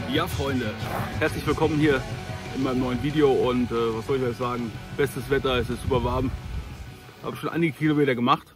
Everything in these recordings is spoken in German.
Ja, Freunde, herzlich willkommen hier in meinem neuen Video und was soll ich euch sagen, bestes Wetter, es ist super warm, habe schon einige Kilometer gemacht.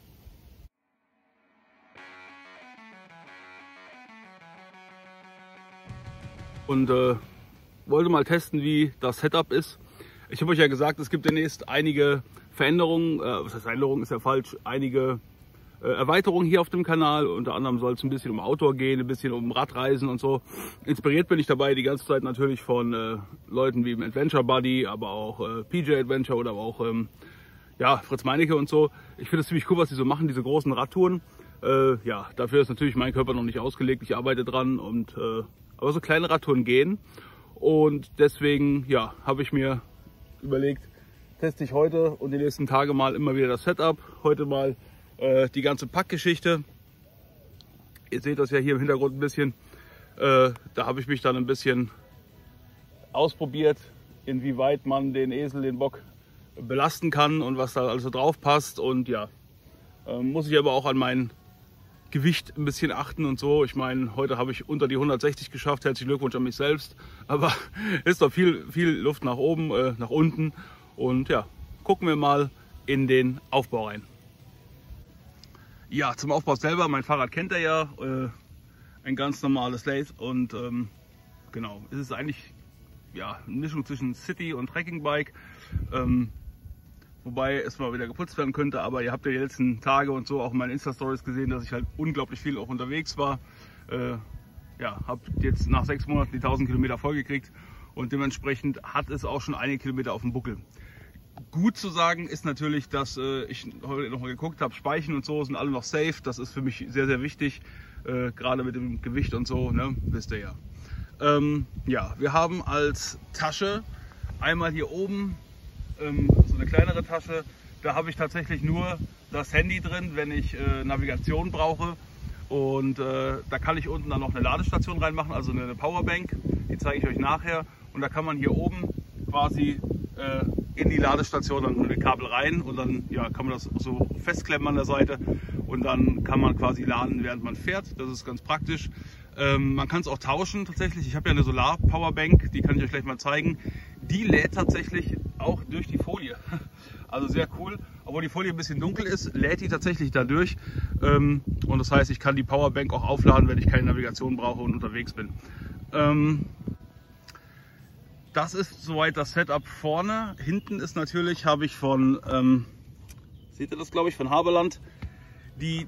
Und wollte mal testen, wie das Setup ist. Ich habe euch ja gesagt, es gibt demnächst einige Veränderungen, was heißt Veränderung ist ja falsch, einige Erweiterungen hier auf dem Kanal. Unter anderem soll es ein bisschen um Outdoor gehen, ein bisschen um Radreisen und so. Inspiriert bin ich dabei die ganze Zeit natürlich von Leuten wie im Adventure Buddy, aber auch PJ Adventure oder auch ja, Fritz Meinecke und so. Ich finde es ziemlich cool, was sie so machen, diese großen Radtouren. Ja, dafür ist natürlich mein Körper noch nicht ausgelegt, ich arbeite dran und aber so kleine Radtouren gehen. Und deswegen ja, habe ich mir überlegt, teste ich heute und die nächsten Tage mal immer wieder das Setup. Heute mal die ganze Packgeschichte. Ihr seht das ja hier im Hintergrund ein bisschen. Da habe ich mich dann ein bisschen ausprobiert, inwieweit man den Esel, den Bock belasten kann und was da also drauf passt. Und ja, muss ich aber auch an mein Gewicht ein bisschen achten und so. Ich meine, heute habe ich unter die 160 geschafft. Herzlichen Glückwunsch an mich selbst. Aber ist doch viel Luft nach oben, nach unten. Und ja, gucken wir mal in den Aufbau rein. Ja, zum Aufbau selber. Mein Fahrrad kennt ihr ja. Ein ganz normales Lathe. Und genau, es ist eigentlich ja, eine Mischung zwischen City und Trekkingbike. Wobei es mal wieder geputzt werden könnte, aber ihr habt ja die letzten Tage und so auch in meinen Insta-Stories gesehen, dass ich halt unglaublich viel auch unterwegs war. Ja, habe jetzt nach 6 Monaten die 1000 Kilometer vollgekriegt und dementsprechend hat es auch schon einige Kilometer auf dem Buckel. Gut zu sagen ist natürlich, dass ich heute noch mal geguckt habe, Speichen und so sind alle noch safe. Das ist für mich sehr, sehr wichtig, gerade mit dem Gewicht und so, ne? Wisst ihr ja. Ja, wir haben als Tasche einmal hier oben so eine kleinere Tasche. Da habe ich tatsächlich nur das Handy drin, wenn ich Navigation brauche. Und da kann ich unten dann noch eine Ladestation reinmachen, also eine Powerbank. Die zeige ich euch nachher. Und da kann man hier oben quasi in die Ladestation dann mit Kabel rein und dann ja, kann man das so festklemmen an der Seite und dann kann man quasi laden, während man fährt. Das ist ganz praktisch. Man kann es auch tauschen tatsächlich. Ich habe ja eine Solar-Powerbank, die kann ich euch gleich mal zeigen. Die lädt tatsächlich auch durch die Folie. Also sehr cool. Obwohl die Folie ein bisschen dunkel ist, lädt die tatsächlich dadurch. Und das heißt, ich kann die Powerbank auch aufladen, wenn ich keine Navigation brauche und unterwegs bin. Das ist soweit das Setup vorne. Hinten ist natürlich, habe ich von, seht ihr das glaube ich, von Haberland, die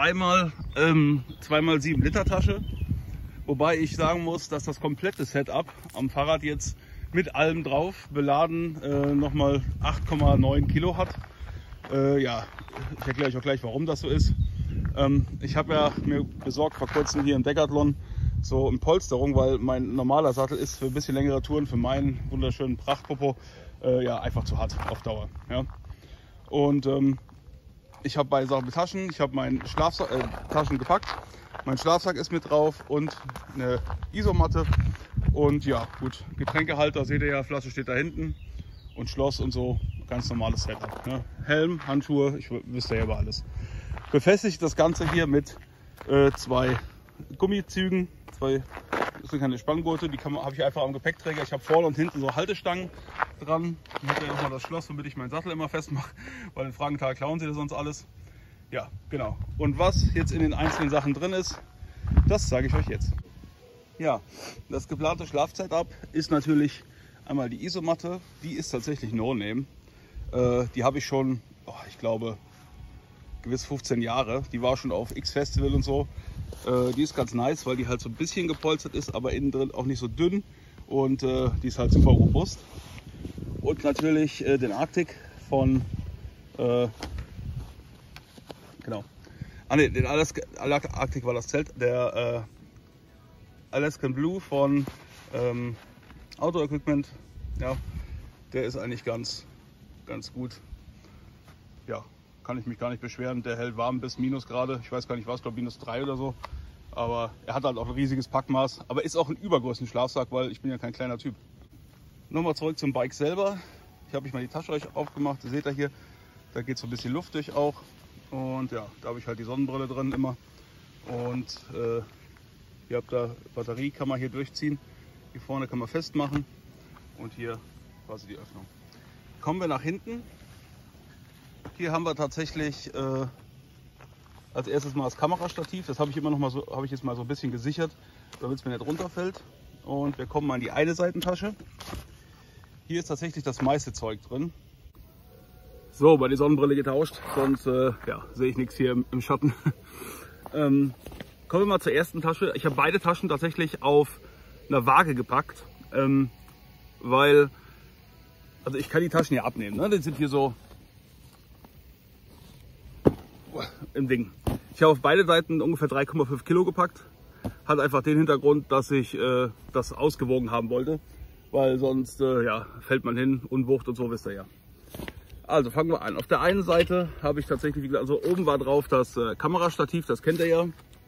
2x7 Liter Tasche. Wobei ich sagen muss, dass das komplette Setup am Fahrrad jetzt mit allem drauf beladen nochmal 8,9 Kilo hat. Ja, ich erkläre euch auch gleich, warum das so ist. Ich habe ja mir besorgt vor kurzem hier im Decathlon so eine Polsterung, weil mein normaler Sattel ist für ein bisschen längere Touren für meinen wunderschönen Prachtpopo ja, einfach zu hart auf Dauer. Ja. Und ich habe beide Sachen mit Taschen, ich habe meinen Taschen gepackt, mein Schlafsack ist mit drauf und eine Isomatte und ja gut, Getränkehalter seht ihr ja, Flasche steht da hinten und Schloss und so, ganz normales Setup. Ne? Helm, Handschuhe, ich wüsste ja über alles. Befestigt das Ganze hier mit 2 Gummizügen, das sind keine Spanngurte, die habe ich einfach am Gepäckträger. Ich habe vorne und hinten so Haltestangen dran. Ich habe ja auch mal das Schloss, womit ich meinen Sattel immer festmache, weil in Frankenthal klauen sie das sonst alles. Ja, genau. Und was jetzt in den einzelnen Sachen drin ist, das zeige ich euch jetzt. Ja, das geplante Schlafsetup ist natürlich einmal die Isomatte. Die ist tatsächlich No-Name. Die habe ich schon, ich glaube, gewiss 15 Jahre. Die war schon auf X-Festival und so. Die ist ganz nice, weil die halt so ein bisschen gepolstert ist, aber innen drin auch nicht so dünn. Und die ist halt super robust. Und natürlich den Arctic von, genau. Ah ne, den Arctic war das Zelt. Der Alaskan Blue von Outdoor Equipment. Ja, der ist eigentlich ganz gut. Ja, kann ich mich gar nicht beschweren. Der hält warm bis Minusgrade. Ich weiß gar nicht was, ich glaube -3 oder so. Aber er hat halt auch ein riesiges Packmaß. Aber ist auch ein übergroßen Schlafsack, weil ich bin ja kein kleiner Typ. Nochmal zurück zum Bike selber. Ich habe mal die Tasche euch aufgemacht. Ihr seht ja hier, da geht so ein bisschen Luft durch auch. Und ja, da habe ich halt die Sonnenbrille drin immer. Und Ihr habt da Batterie, kann man hier durchziehen. Hier vorne kann man festmachen und hier quasi die Öffnung. Kommen wir nach hinten. Hier haben wir tatsächlich als erstes mal das Kamerastativ. Das habe ich immer noch mal so, habe ich jetzt mal so ein bisschen gesichert, damit es mir nicht runterfällt. Und wir kommen mal in die eine Seitentasche. Hier ist tatsächlich das meiste Zeug drin. So, bei der Sonnenbrille getauscht, sonst ja, sehe ich nichts hier im Schatten. Kommen wir mal zur ersten Tasche. Ich habe beide Taschen tatsächlich auf einer Waage gepackt, weil, also ich kann die Taschen hier abnehmen, ne? Die sind hier so im Ding. Ich habe auf beide Seiten ungefähr 3,5 Kilo gepackt. Hat einfach den Hintergrund, dass ich das ausgewogen haben wollte, weil sonst ja, fällt man hin, Unwucht und so, wisst ihr ja. Also fangen wir an. Auf der einen Seite habe ich tatsächlich, wie gesagt, also oben war drauf das Kamerastativ, das kennt ihr ja.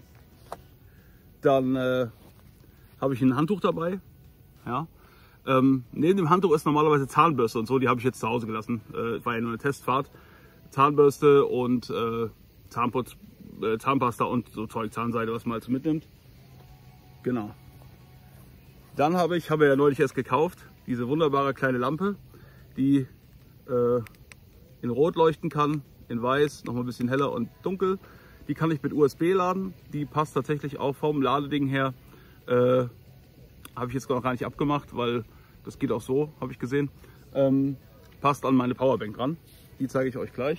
Dann habe ich ein Handtuch dabei. Ja. Neben dem Handtuch ist normalerweise Zahnbürste und so, die habe ich jetzt zu Hause gelassen. War ja nur eine Testfahrt. Zahnbürste und Zahnputz, Zahnpasta und so Zeug, Zahnseide, was man halt so mitnimmt. Genau. Dann habe ich ja neulich erst gekauft, diese wunderbare kleine Lampe, die in Rot leuchten kann, in Weiß, noch mal ein bisschen heller und dunkel. Die kann ich mit USB laden. Die passt tatsächlich auch vom Ladeding her. Habe ich jetzt noch gar nicht abgemacht, weil das geht auch so, habe ich gesehen. Passt an meine Powerbank ran. Die zeige ich euch gleich.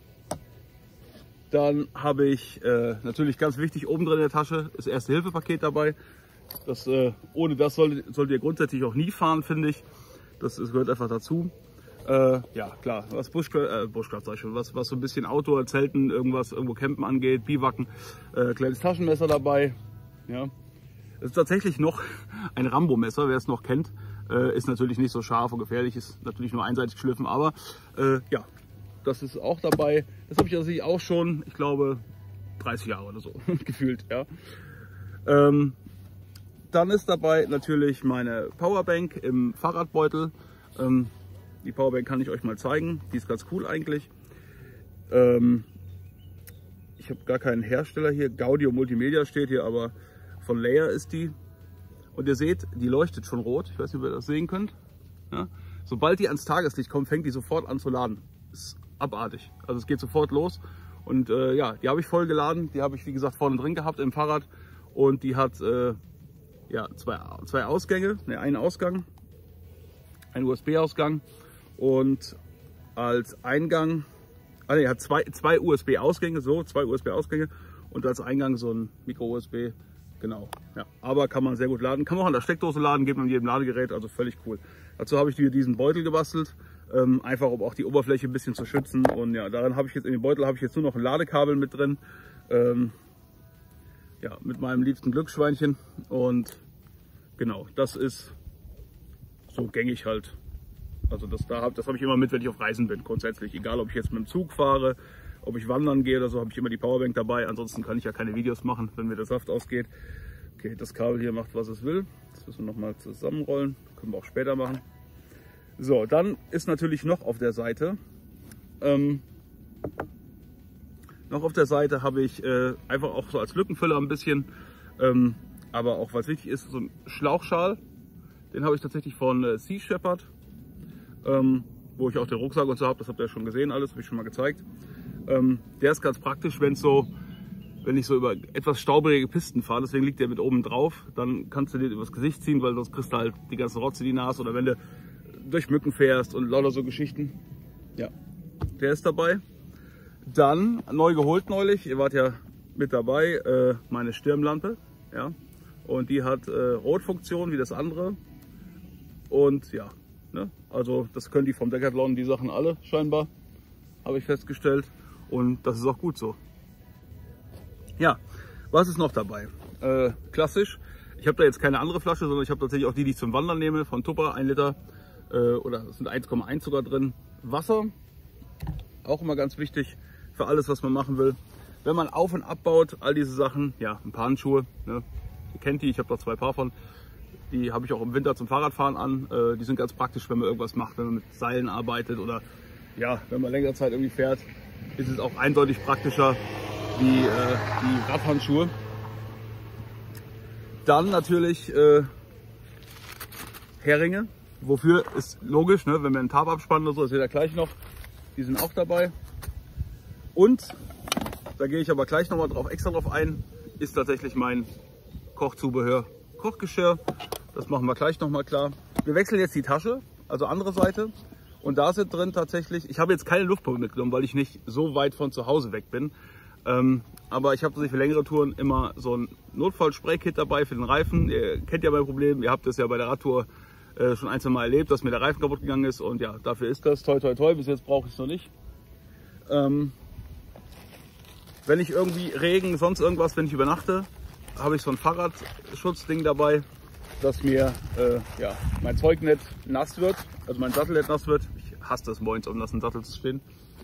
Dann habe ich natürlich ganz wichtig, oben drin in der Tasche das Erste-Hilfe-Paket dabei. Das, ohne das solltet ihr grundsätzlich auch nie fahren, finde ich. Das gehört einfach dazu. Ja, klar, was Bushcraft sag ich schon, was so ein bisschen Outdoor, Zelten, irgendwo campen angeht, Biwaken, kleines Taschenmesser dabei. Ja. Es ist tatsächlich noch ein Rambo-Messer, wer es noch kennt. Ist natürlich nicht so scharf und gefährlich, ist natürlich nur einseitig geschliffen, aber ja, das ist auch dabei. Das habe ich tatsächlich auch schon, ich glaube, 30 Jahre oder so gefühlt. Ja. Dann ist dabei natürlich meine Powerbank im Fahrradbeutel. Die Powerbank kann ich euch mal zeigen, die ist ganz cool eigentlich. Ich habe gar keinen Hersteller hier, Gaudio Multimedia steht hier, aber von Layer ist die. Und ihr seht, die leuchtet schon rot, ich weiß nicht, ob ihr das sehen könnt. Ja? Sobald die ans Tageslicht kommt, fängt die sofort an zu laden. Ist abartig, also es geht sofort los. Und ja, die habe ich voll geladen, die habe ich wie gesagt vorne drin gehabt im Fahrrad. Und die hat ja, zwei Ausgänge, ne, einen Ausgang, einen USB-Ausgang. Und als Eingang, also er hat zwei USB-Ausgänge, so zwei USB-Ausgänge und als Eingang so ein Micro-USB, genau. Ja, aber kann man sehr gut laden, kann man auch an der Steckdose laden, geht man in jedem Ladegerät, also völlig cool. Dazu habe ich mir diesen Beutel gebastelt, einfach um auch die Oberfläche ein bisschen zu schützen. Und ja, daran habe ich jetzt in dem Beutel habe ich jetzt nur noch ein Ladekabel mit drin, ja, mit meinem liebsten Glücksschweinchen. Und genau, das ist so gängig halt. Also das habe ich immer mit, wenn ich auf Reisen bin, grundsätzlich. Egal, ob ich jetzt mit dem Zug fahre, ob ich wandern gehe oder so, habe ich immer die Powerbank dabei. Ansonsten kann ich ja keine Videos machen, wenn mir der Saft ausgeht. Okay, das Kabel hier macht, was es will. Das müssen wir nochmal zusammenrollen. Können wir auch später machen. So, dann ist natürlich noch auf der Seite, habe ich einfach auch so als Lückenfüller ein bisschen, aber auch was wichtig ist, so ein Schlauchschal. Den habe ich tatsächlich von Sea Shepherd. Wo ich auch den Rucksack und so habe, das habt ihr ja schon gesehen, alles habe ich schon mal gezeigt. Der ist ganz praktisch, wenn ich so über etwas staubige Pisten fahre, deswegen liegt der mit oben drauf, dann kannst du dir übers Gesicht ziehen, weil sonst kriegst du halt die ganze Rotze in die Nase, oder wenn du durch Mücken fährst und lauter so Geschichten. Ja, der ist dabei. Dann, neu geholt neulich, ihr wart ja mit dabei, meine Stirnlampe, ja, und die hat Rotfunktion wie das andere und ja. Ne? Also das können die vom Decathlon, die Sachen alle scheinbar, habe ich festgestellt, und das ist auch gut so. Ja, was ist noch dabei? Klassisch, ich habe da jetzt keine andere Flasche, sondern ich habe tatsächlich auch die ich zum Wandern nehme, von Tupper, 1 Liter, oder es sind 1,1 sogar drin. Wasser, auch immer ganz wichtig für alles, was man machen will. Wenn man auf- und abbaut, all diese Sachen, ja, ein paar Handschuhe, ne? Ihr kennt die, ich habe da 2 Paar von. Die habe ich auch im Winter zum Fahrradfahren an. Die sind ganz praktisch, wenn man irgendwas macht, wenn man mit Seilen arbeitet oder ja, wenn man längere Zeit irgendwie fährt, ist es auch eindeutig praktischer wie die Radhandschuhe. Dann natürlich Heringe. Wofür ist logisch, ne? Wenn wir einen Tarp abspannen oder so, das seht ihr gleich noch. Die sind auch dabei. Und, da gehe ich aber gleich nochmal extra drauf ein, ist tatsächlich mein Kochzubehör, Kochgeschirr. Das machen wir gleich nochmal klar. Wir wechseln jetzt die Tasche, also andere Seite. Und da sind drin tatsächlich, ich habe jetzt keine Luftpumpe mitgenommen, weil ich nicht so weit von zu Hause weg bin. Aber ich habe tatsächlich für längere Touren immer so ein Notfall-Spray-Kit dabei für den Reifen. Ihr kennt ja mein Problem, ihr habt das ja bei der Radtour schon ein, zwei Mal erlebt, dass mir der Reifen kaputt gegangen ist. Und ja, dafür ist das. Toi, toi, toi, bis jetzt brauche ich es noch nicht. Wenn ich irgendwie Regen, sonst irgendwas, wenn ich übernachte, habe ich so ein Fahrradschutzding dabei, dass mir ja, mein Zeug nicht nass wird, also mein Sattel nicht nass wird. Ich hasse das morgens, um nassen Sattel zu stehen.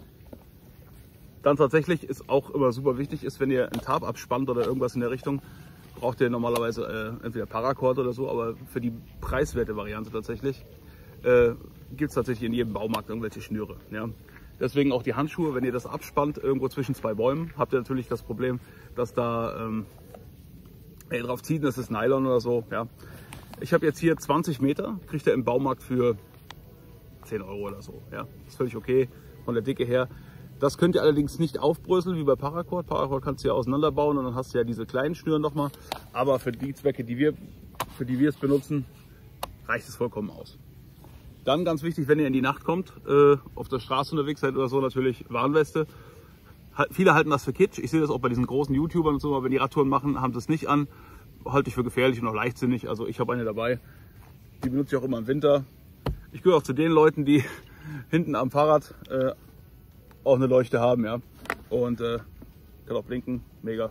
Dann tatsächlich ist auch immer super wichtig, ist, wenn ihr einen Tarp abspannt oder irgendwas in der Richtung, braucht ihr normalerweise entweder Paracord oder so, aber für die preiswerte Variante tatsächlich gibt es tatsächlich in jedem Baumarkt irgendwelche Schnüre. Ja. Deswegen auch die Handschuhe, wenn ihr das abspannt irgendwo zwischen zwei Bäumen, habt ihr natürlich das Problem, dass da wenn ihr drauf zieht, das ist Nylon oder so. Ja. Ich habe jetzt hier 20 Meter, kriegt ihr im Baumarkt für 10 Euro oder so. Ja. Das ist völlig okay von der Dicke her. Das könnt ihr allerdings nicht aufbröseln wie bei Paracord. Paracord kannst du ja auseinanderbauen und dann hast du ja diese kleinen Schnüren nochmal. Aber für die Zwecke, für die wir es benutzen, reicht es vollkommen aus. Dann ganz wichtig, wenn ihr in die Nacht kommt, auf der Straße unterwegs seid oder so, natürlich Warnweste. Viele halten das für Kitsch. Ich sehe das auch bei diesen großen YouTubern und so, aber wenn die Radtouren machen, haben sie es nicht an. Halte ich für gefährlich und auch leichtsinnig. Also ich habe eine dabei. Die benutze ich auch immer im Winter. Ich gehöre auch zu den Leuten, die hinten am Fahrrad auch eine Leuchte haben, ja. Und kann auch blinken, mega.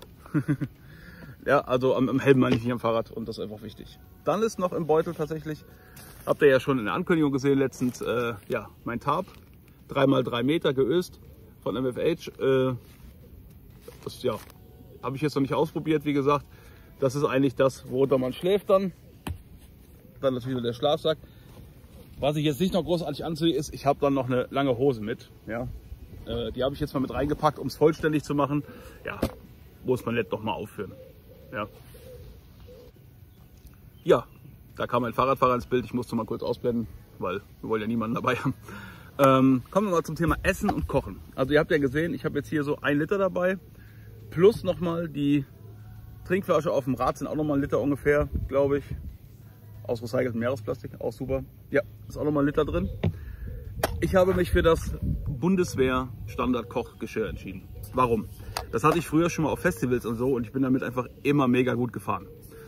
Ja, also am Helm meine ich nicht am Fahrrad und das ist einfach wichtig. Dann ist noch im Beutel tatsächlich, habt ihr ja schon in der Ankündigung gesehen letztens, ja, mein Tarp, 3x3 Meter geöst von MFH. Das ja, habe ich jetzt noch nicht ausprobiert, wie gesagt. Das ist eigentlich das, worunter man schläft dann. Dann natürlich der Schlafsack. Was ich jetzt nicht noch großartig anziehe, ist, ich habe dann noch eine lange Hose mit. Ja. Die habe ich jetzt mal mit reingepackt, um es vollständig zu machen. Ja, muss man nicht noch mal aufführen. Ja. Ja, da kam ein Fahrradfahrer ins Bild. Ich musste mal kurz ausblenden, weil wir wollen ja niemanden dabei haben. Kommen wir mal zum Thema Essen und Kochen. Also ihr habt ja gesehen, ich habe jetzt hier so 1 Liter dabei. Plus nochmal die Trinkflasche auf dem Rad sind auch nochmal 1 Liter ungefähr, glaube ich. Aus recyceltem Meeresplastik, auch super. Ja, ist auch nochmal 1 Liter drin. Ich habe mich für das Bundeswehr Standard Kochgeschirr entschieden. Warum? Das hatte ich früher schon mal auf Festivals und so und ich bin damit einfach immer mega gut gefahren.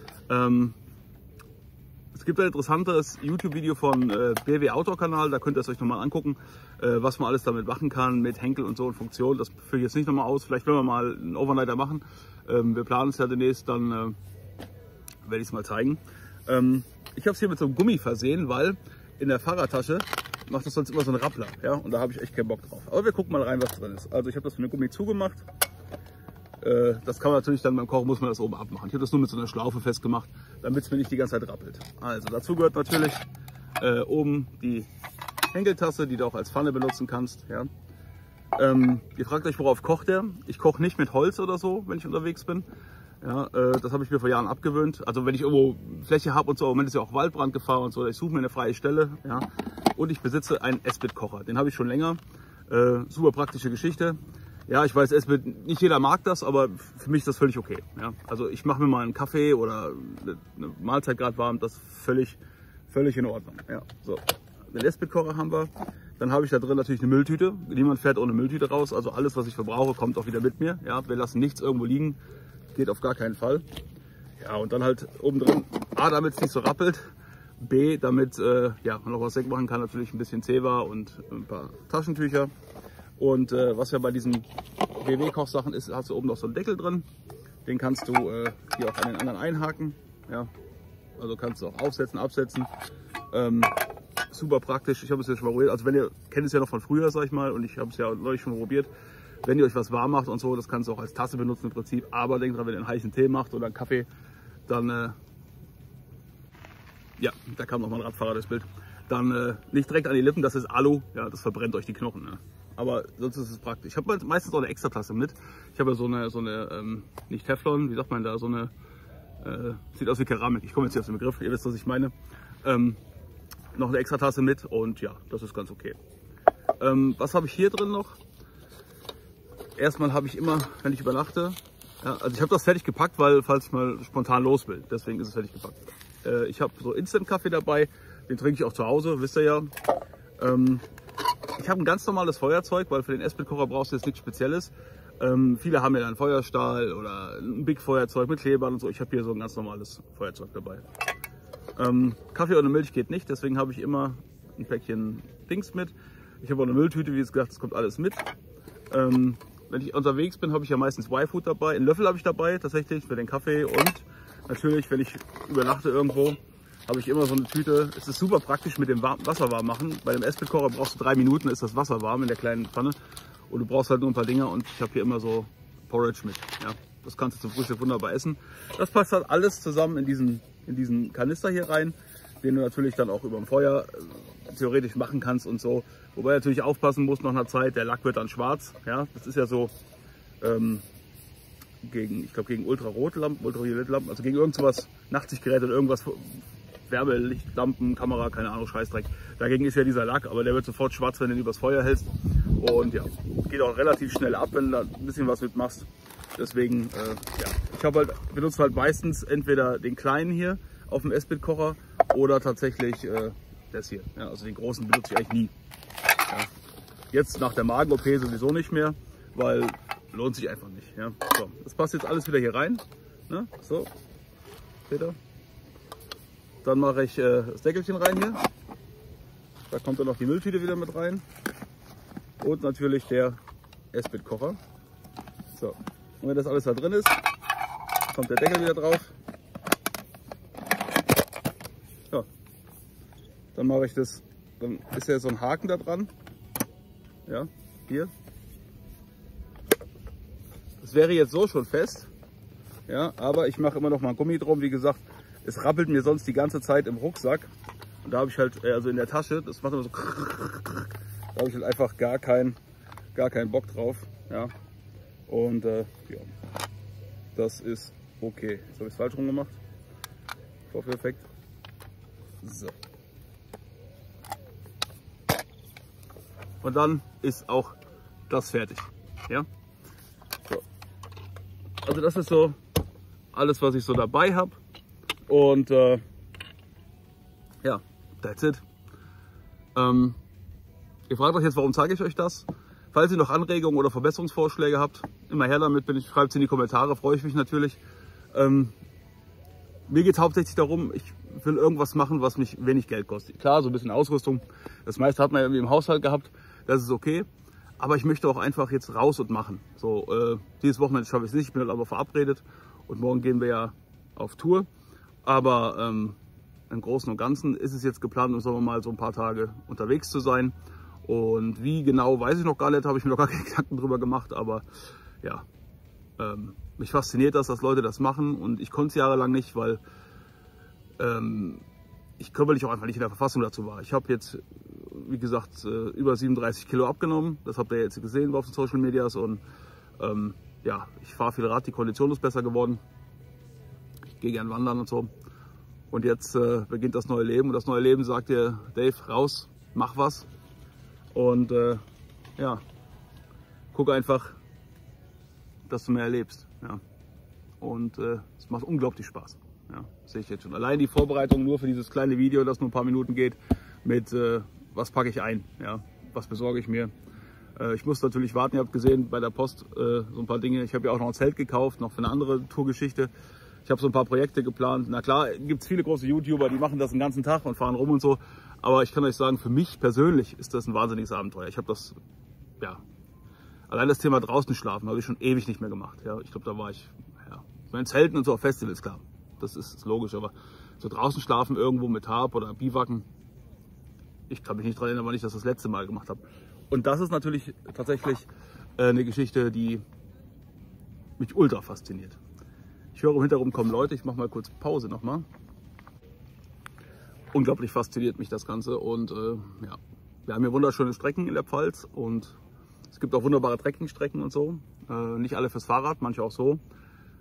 Es gibt ein interessantes YouTube-Video von BW Outdoor Kanal, da könnt ihr es euch nochmal angucken, was man alles damit machen kann mit Henkel und so und Funktion. Das führe ich jetzt nicht nochmal aus, vielleicht werden wir mal einen Overnighter machen. Wir planen es ja demnächst, dann werde ich es mal zeigen. Ich habe es hier mit so einem Gummi versehen, weil in der Fahrradtasche macht das sonst immer so einen Rappler, ja, und da habe ich echt keinen Bock drauf. Aber wir gucken mal rein, was drin ist. Also ich habe das mit einem Gummi zugemacht. Das kann man natürlich dann beim Kochen, muss man das oben abmachen. Ich habe das nur mit so einer Schlaufe festgemacht, damit es mir nicht die ganze Zeit rappelt. Also dazu gehört natürlich oben die Henkeltasse, die du auch als Pfanne benutzen kannst. Ja. Ihr fragt euch, worauf kocht der? Ich koche nicht mit Holz oder so, wenn ich unterwegs bin. Ja, das habe ich mir vor Jahren abgewöhnt. Also wenn ich irgendwo Fläche habe und so, im Moment ist ja auch Waldbrandgefahr und so, ich suche mir eine freie Stelle. Ja. Und ich besitze einen Esbit-Kocher. Den habe ich schon länger. Super praktische Geschichte. Ja, ich weiß, Esbit, nicht jeder mag das, aber für mich ist das völlig okay. Ja. Also ich mache mir mal einen Kaffee oder eine Mahlzeit gerade warm, das ist völlig in Ordnung. Ja. So, den Esbit-Kocher haben wir. Dann habe ich da drin natürlich eine Mülltüte. Niemand fährt ohne Mülltüte raus. Also alles, was ich verbrauche, kommt auch wieder mit mir. Ja, wir lassen nichts irgendwo liegen. Geht auf gar keinen Fall. Ja, und dann halt oben drin, A, damit es nicht so rappelt. B, damit ja, man noch was wegmachen kann, natürlich ein bisschen Zewa und ein paar Taschentücher. Und was ja bei diesen BW-Kochsachen ist, hast du oben noch so einen Deckel drin. Den kannst du hier auch an den anderen einhaken. Ja, also kannst du auch aufsetzen, absetzen. Super praktisch. Ich habe es ja schon mal probiert. Also wenn ihr kennt es ja noch von früher, sag ich mal, und ich habe es ja neulich schon probiert. Wenn ihr euch was warm macht und so, das kannst du auch als Tasse benutzen im Prinzip. Aber denkt dran, wenn ihr einen heißen Tee macht oder einen Kaffee, dann ja, da kam noch mal ein Radfahrer das Bild. Dann nicht direkt an die Lippen, das ist Alu, ja, das verbrennt euch die Knochen. Ne? Aber sonst ist es praktisch. Ich habe meistens auch eine Extratasse mit. Ich habe ja so eine nicht Teflon, wie sagt man da, so eine Sieht aus wie Keramik. Ich komme jetzt hier auf den Begriff, ihr wisst, was ich meine. Noch eine extra Tasse mit und ja, das ist ganz okay. Was habe ich hier drin noch? Erstmal habe ich immer, wenn ich übernachte, ja, also ich habe das fertig gepackt, weil falls ich mal spontan los will, deswegen ist es fertig gepackt. Ich habe so Instant-Kaffee dabei, den trinke ich auch zu Hause, wisst ihr ja. Ich habe ein ganz normales Feuerzeug, weil für den Esspit-Kocher brauchst du jetzt nichts Spezielles. Viele haben ja dann Feuerstahl oder ein Big-Feuerzeug mit Klebern und so. Ich habe hier so ein ganz normales Feuerzeug dabei. Kaffee ohne Milch geht nicht, deswegen habe ich immer ein Päckchen Dings mit. Ich habe auch eine Mülltüte, wie gesagt, das kommt alles mit. Wenn ich unterwegs bin, habe ich ja meistens Y-Food dabei. Einen Löffel habe ich dabei, tatsächlich, für den Kaffee. Und natürlich, wenn ich übernachte irgendwo, habe ich immer so eine Tüte. Es ist super praktisch mit dem Wasser warm machen. Bei dem Esspit-Kocher brauchst du 3 Minuten, ist das Wasser warm in der kleinen Pfanne. Und du brauchst halt nur ein paar Dinger. Und ich habe hier immer so Porridge mit. Ja, das kannst du zum Frühstück wunderbar essen. Das passt halt alles zusammen in diesen Kanister hier rein, den du natürlich dann auch über dem Feuer theoretisch machen kannst und so. Wobei du natürlich aufpassen musst nach einer Zeit, der Lack wird dann schwarz. Ja, das ist ja so gegen Ultraviolettlampen, also gegen irgendwas, Nachtsichtgeräte oder irgendwas, Werbelichtlampen, Kamera, keine Ahnung, Scheißdreck. Dagegen ist ja dieser Lack, aber der wird sofort schwarz, wenn du ihn übers Feuer hältst. Und ja, geht auch relativ schnell ab, wenn du da ein bisschen was mitmachst. Deswegen, ja, ich benutze halt meistens entweder den kleinen hier auf dem Esspit-Kocher oder tatsächlich das hier. Ja, also den großen benutze ich eigentlich nie. Ja. Jetzt nach der Magen-OP sowieso nicht mehr, weil lohnt sich einfach nicht. Ja. So, das passt jetzt alles wieder hier rein. Ne? So, Peter. Dann mache ich das Deckelchen rein hier. Da kommt dann noch die Mülltüte wieder mit rein. Und natürlich der Esspit-Kocher. So, und wenn das alles da drin ist, kommt der Deckel wieder drauf. Ja. Dann mache ich das, dann ist ja so ein Haken da dran. Ja, hier. Das wäre jetzt so schon fest. Ja, aber ich mache immer noch mal ein Gummi drum. Wie gesagt, es rappelt mir sonst die ganze Zeit im Rucksack. Und da habe ich halt, also in der Tasche, das macht immer so, da habe ich halt einfach gar keinen Bock drauf. Ja. Und ja, das ist okay. Jetzt habe ich es falsch rum gemacht. Vorführeffekt. So. Und dann ist auch das fertig. Ja. So. Also das ist so alles, was ich so dabei habe. Und ja, that's it. Ihr fragt euch jetzt, warum zeige ich euch das? Falls ihr noch Anregungen oder Verbesserungsvorschläge habt, immer her damit, schreibt es in die Kommentare, freue ich mich natürlich. Mir geht es hauptsächlich darum, ich will irgendwas machen, was mich wenig Geld kostet. Klar, so ein bisschen Ausrüstung, das meiste hat man ja irgendwie im Haushalt gehabt, das ist okay. Aber ich möchte auch einfach jetzt raus und machen. So, dieses Wochenende schaffe ich es nicht, ich bin halt aber verabredet und morgen gehen wir ja auf Tour. Aber im Großen und Ganzen ist es jetzt geplant, im Sommer mal so ein paar Tage unterwegs zu sein. Und wie genau, weiß ich noch gar nicht, habe ich mir noch gar keine Gedanken drüber gemacht. Aber ja, mich fasziniert das, dass Leute das machen. Und ich konnte es jahrelang nicht, weil ich körperlich auch einfach nicht in der Verfassung dazu war. Ich habe jetzt, wie gesagt, über 37 Kilo abgenommen. Das habt ihr jetzt gesehen auf den Social Medias. Und ja, ich fahre viel Rad, die Kondition ist besser geworden. Ich gehe gern wandern und so. Und jetzt beginnt das neue Leben. Und das neue Leben sagt dir, Dave, raus, mach was. Und ja, guck einfach, dass du mehr erlebst. Ja. Und es macht unglaublich Spaß. Ja, sehe ich jetzt schon. Allein die Vorbereitung nur für dieses kleine Video, das nur ein paar Minuten geht, mit was packe ich ein, ja, was besorge ich mir. Ich muss natürlich warten, ihr habt gesehen bei der Post so ein paar Dinge. Ich habe ja auch noch ein Zelt gekauft, noch für eine andere Tourgeschichte. Ich habe so ein paar Projekte geplant. Na klar, gibt es viele große YouTuber, die machen das den ganzen Tag und fahren rum und so. Aber ich kann euch sagen, für mich persönlich ist das ein wahnsinniges Abenteuer. Ich habe das, ja, allein das Thema draußen schlafen habe ich schon ewig nicht mehr gemacht. Ja, ich glaube, da war ich, ja, in Zelten und so auf Festivals, klar. Das ist logisch, aber so draußen schlafen irgendwo mit Tarp oder Biwaken, ich kann mich nicht daran erinnern, wann ich das letzte Mal gemacht habe. Und das ist natürlich tatsächlich eine Geschichte, die mich ultra fasziniert. Ich höre im Hintergrund kommen Leute, ich mache mal kurz Pause nochmal. Unglaublich fasziniert mich das Ganze und ja, wir haben hier wunderschöne Strecken in der Pfalz und es gibt auch wunderbare Trekkingstrecken und so. Nicht alle fürs Fahrrad, manche auch so.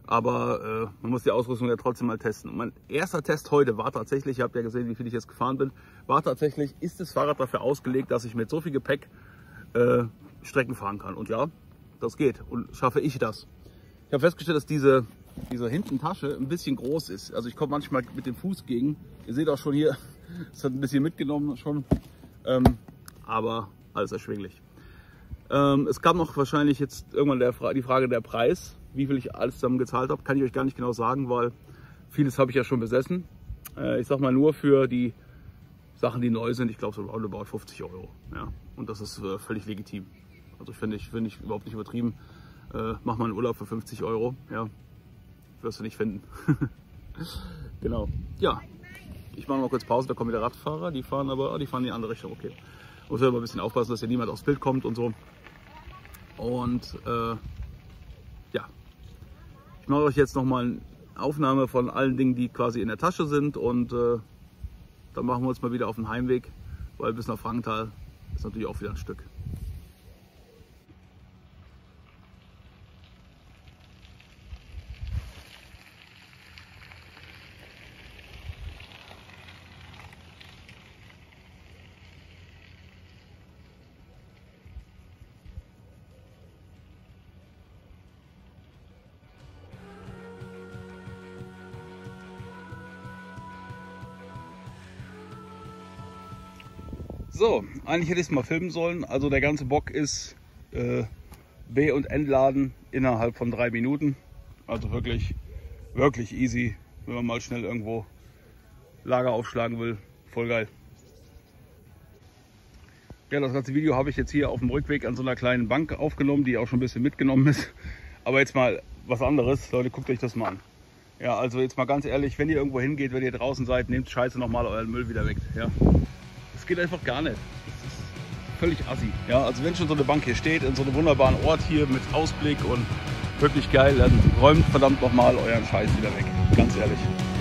Aber man muss die Ausrüstung ja trotzdem mal testen. Und mein erster Test heute war tatsächlich, ihr habt ja gesehen, wie viel ich jetzt gefahren bin, war tatsächlich, ist das Fahrrad dafür ausgelegt, dass ich mit so viel Gepäck Strecken fahren kann. Und ja, das geht. Und schaffe ich das. Ich habe festgestellt, dass diese hinten Tasche ein bisschen groß ist. Also ich komme manchmal mit dem Fuß gegen. Ihr seht auch schon hier, es hat ein bisschen mitgenommen schon. Aber alles erschwinglich. Es kam noch wahrscheinlich jetzt irgendwann die Frage der Preis, wie viel ich alles zusammen gezahlt habe. Kann ich euch gar nicht genau sagen, weil vieles habe ich ja schon besessen. Ich sag mal nur für die Sachen, die neu sind, ich glaube so roundabout 50 Euro. Ja. Und das ist völlig legitim. Also finde ich überhaupt nicht übertrieben. Mach mal einen Urlaub für 50 Euro. Ja. Wirst du nicht finden. Genau. Ja. Ich mache mal kurz Pause, da kommen wieder Radfahrer. Die fahren in die andere Richtung. Okay. Muss ja immer ein bisschen aufpassen, dass hier niemand aufs Bild kommt und so. Und ja. Ich mache euch jetzt nochmal eine Aufnahme von allen Dingen, die quasi in der Tasche sind. Und dann machen wir uns mal wieder auf den Heimweg, weil bis nach Frankenthal ist natürlich auch wieder ein Stück. So, eigentlich hätte ich es mal filmen sollen. Also der ganze Bock ist B- und Entladen innerhalb von 3 Minuten. Also wirklich easy, wenn man mal schnell irgendwo Lager aufschlagen will. Voll geil. Ja, das ganze Video habe ich jetzt hier auf dem Rückweg an so einer kleinen Bank aufgenommen, die auch schon ein bisschen mitgenommen ist. Aber jetzt mal was anderes. Leute, guckt euch das mal an. Ja, also jetzt mal ganz ehrlich, wenn ihr irgendwo hingeht, wenn ihr draußen seid, nehmt Scheiße nochmal euren Müll wieder weg. Ja. Das geht einfach gar nicht. Das ist völlig assi. Ja, also wenn schon so eine Bank hier steht, in so einem wunderbaren Ort hier mit Ausblick und wirklich geil, dann räumt verdammt nochmal euren Scheiß wieder weg. Ganz ehrlich.